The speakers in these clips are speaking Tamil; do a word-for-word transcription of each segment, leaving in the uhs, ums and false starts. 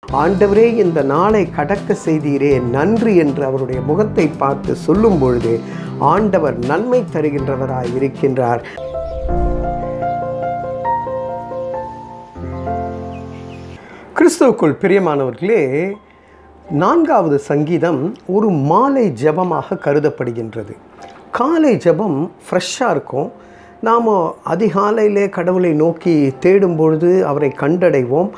ஆண்டவரே இந்த நாளை கடக்க செய்தீரே நன்றி என்று அவருடைய முகத்தை பார்த்து சொல்லும் பொழுது ஆண்டவர் நன்மை தருகின்றவராய் இருக்கின்றார். கிறிஸ்துவுக்குள் பிரியமானவர்களே, நான்காவது சங்கீதம் ஒரு மாலை ஜெபமாக கருதப்படுகின்றது. காலை ஜெபம் ஃப்ரெஷ்ஷாக இருக்கும். நாம் அதிகாலையிலே கடவுளை நோக்கி தேடும் பொழுது அவரை கண்டடைவோம்.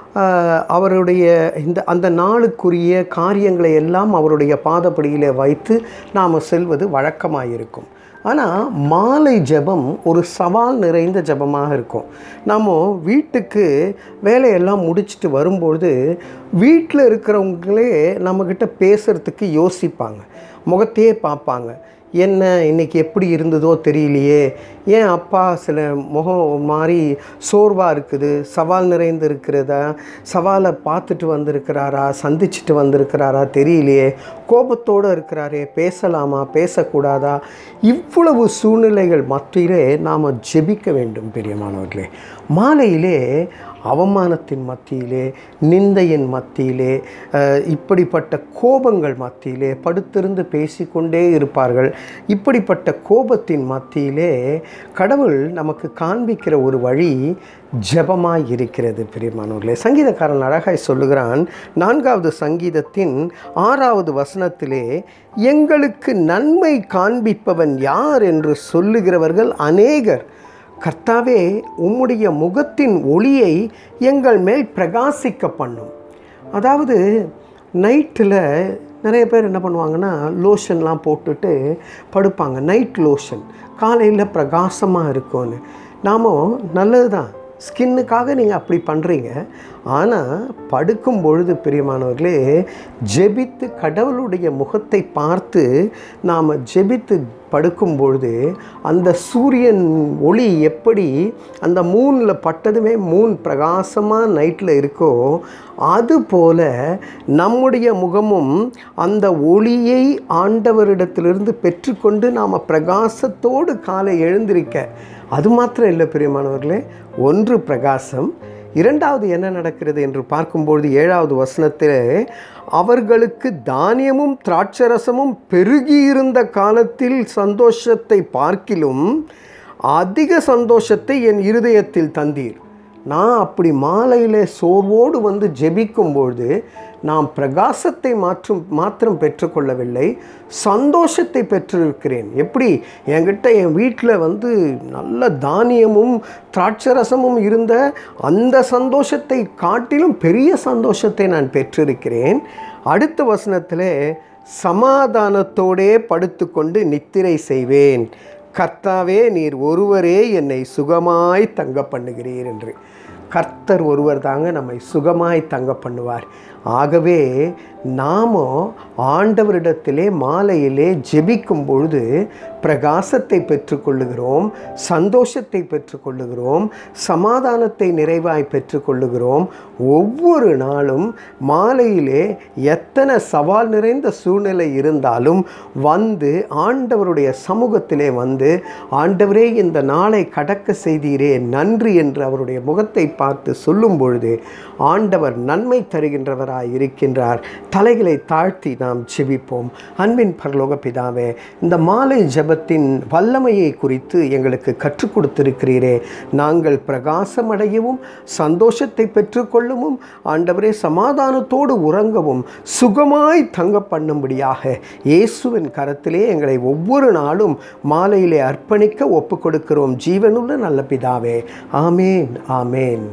அவருடைய இந்த அந்த நாளுக்குரிய காரியங்களை எல்லாம் அவருடைய பாதப்படியிலே வைத்து நாம் செல்வது வழக்கமாக. ஆனால் மாலை ஜெபம் ஒரு சவால் நிறைந்த ஜெபமாக இருக்கும். நாம் வீட்டுக்கு வேலையெல்லாம் முடிச்சுட்டு வரும்பொழுது வீட்டில் இருக்கிறவங்களே நம்மக்கிட்ட பேசுகிறதுக்கு யோசிப்பாங்க, முகத்தையே பார்ப்பாங்க. என்ன இன்றைக்கி எப்படி இருந்ததோ தெரியலையே, ஏன் அப்பா சில முகம் மாதிரி சோர்வாக இருக்குது, சவால் நிறைந்து இருக்கிறதா, சவாலை பார்த்துட்டு வந்திருக்கிறாரா, சந்திச்சுட்டு வந்திருக்கிறாரா தெரியலையே, கோபத்தோடு இருக்கிறாரே, பேசலாமா பேசக்கூடாதா, இவ்வளவு சூழ்நிலைகள் மத்தியிலே நாம் ஜெபிக்க வேண்டும். பிரியமானவர்களே, மாலையிலே அவமானத்தின் மத்தியிலே, நிந்தையின் மத்தியிலே, இப்படிப்பட்ட கோபங்கள் மத்தியிலே படுத்திருந்து பேசிக்கொண்டே இருப்பார்கள். இப்படிப்பட்ட கோபத்தின் மத்தியிலே கடவுள் நமக்கு காண்பிக்கிற ஒரு வழி ஜெபமாய் இருக்கிறது. பிரியமானவர்களே, சங்கீதக்காரன் அழகாய் சொல்லுகிறான். நான்காவது சங்கீதத்தின் ஆறாவது வசனத்திலே, எங்களுக்கு நன்மை காண்பிப்பவன் யார் என்று சொல்லுகிறவர்கள் அநேகர். கர்த்தாவே, உம்முடைய முகத்தின் ஒளியை எங்கள் மேல் பிரகாசிக்க பண்ணும். அதாவது நைட்டில் நிறைய பேர் என்ன பண்ணுவாங்கன்னா, லோஷன்லாம் போட்டுட்டு படுப்பாங்க. நைட் லோஷன் காலையில் பிரகாசமாக இருக்கும்னு. நாம் நல்லது தான், ஸ்கின்னுக்காக நீங்கள் அப்படி பண்ணுறீங்க. ஆனால் படுக்கும் பொழுது பிரியமானவர்களே, ஜெபித்து கடவுளுடைய முகத்தை பார்த்து நாம் ஜெபித்து படுக்கும் பொழுது அந்த சூரியன் ஒளி எப்படி அந்த மூனில் பட்டதுமே மூன் பிரகாசமாக நைட்டில் இருக்கோ, அதுபோல நம்முடைய முகமும் அந்த ஒளியை ஆண்டவரிடத்திலிருந்து பெற்றுக்கொண்டு நாம் பிரகாசத்தோடு காலை எழுந்திருக்க. அது மாத்திரம் இல்லை பிரியமானவர்களே, ஒன்று பிரகாசம், இரண்டாவது என்ன நடக்கிறது என்று பார்க்கும்பொழுது ஏழாவது வசனத்தில், அவர்களுக்கு தானியமும் திராட்சரசமும் பெருகியிருந்த காலத்தில் சந்தோஷத்தை பார்க்கிலும் அதிக சந்தோஷத்தை என் இருதயத்தில் தந்தீர். நான் அப்படி மாலையில் சோர்வோடு வந்து ஜெபிக்கும்பொழுது நாம் பிரகாசத்தை மாற்றும் மாத்திரம் பெற்றுக்கொள்ளவில்லை, சந்தோஷத்தை பெற்றிருக்கிறேன். எப்படி? என்கிட்ட என் வீட்டில் வந்து நல்ல தானியமும் திராட்சரசமும் இருந்த அந்த சந்தோஷத்தை காட்டிலும் பெரிய சந்தோஷத்தை நான் பெற்றிருக்கிறேன். அடுத்த வசனத்தில், சமாதானத்தோடே படுத்துக்கொண்டு நித்திரை செய்வேன். கர்த்தாவே, நீர் ஒருவரே என்னை சுகமாய் தங்க பண்ணுகிறீர் என்று. கர்த்தர் ஒருவர் தாங்க நம்மை சுகமாய் தங்க பண்ணுவார். ஆகவே நாம் ஆண்டவரிடத்திலே மாலையிலே ஜெபிக்கும் பொழுது பிரகாசத்தை பெற்றுக்கொள்ளுகிறோம், சந்தோஷத்தை பெற்றுக்கொள்ளுகிறோம், சமாதானத்தை நிறைவாய் பெற்றுக்கொள்ளுகிறோம். ஒவ்வொரு நாளும் மாலையிலே எத்தனை சவால் நிறைந்த சூழ்நிலை இருந்தாலும் வந்து ஆண்டவருடைய சமூகத்திலே வந்து, ஆண்டவரே இந்த நாளை கடக்க செய்தீரே நன்றி என்று அவருடைய முகத்தை பார்த்து சொல்லும் பொழுது ஆண்டவர் நன்மை தருகின்றவராய் இருக்கின்றார். தலைகளை தாழ்த்தி நாம் ஜெபிப்போம். அன்பின் பரலோக பிதாவே, இந்த மாலை ஜெபத்தின் வல்லமையை குறித்து எங்களுக்கு கற்றுக் கொடுத்திருக்கிறீரே. நாங்கள் பிரகாசமடையவும் சந்தோஷத்தை பெற்றுக்கொள்ளவும் ஆண்டவரே சமாதானத்தோடு உறங்கவும் சுகமாய் தங்க பண்ணும்படியாக இயேசுவின் கரத்திலே எங்களை ஒவ்வொரு நாளும் மாலையிலே அர்ப்பணிக்க ஒப்பு கொடுக்கிறோம். ஜீவனுள்ள நல்ல பிதாவே, ஆமேன், ஆமேன்.